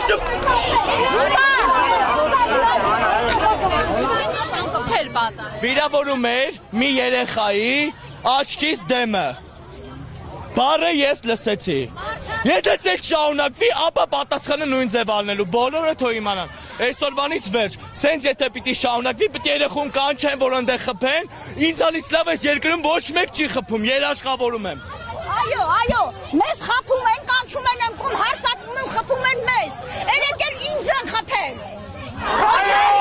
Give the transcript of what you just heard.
Վիրավորում էր մի երեխայի աչքից դեմը։ Բառը ես լսեցի։ Եթե սեքս շարունակվի, ապա պատասխանը նույն ձև ալնելու, բոլորը թող իմանան։ Այսօրվանից վերջ, սենց եթե պիտի շարունակվի, պիտի երեխուն կանչեն, որ ընդեղ խփեն, ինձանից լավ այս երկրում ոչ մեկ չի խփում, երաշխավորում եմ։ Այո, մեզ խփում են, կանչում են ընկում, հարձակվում են, խփում են մեզ։ Երեք էլ ինձ են խփել։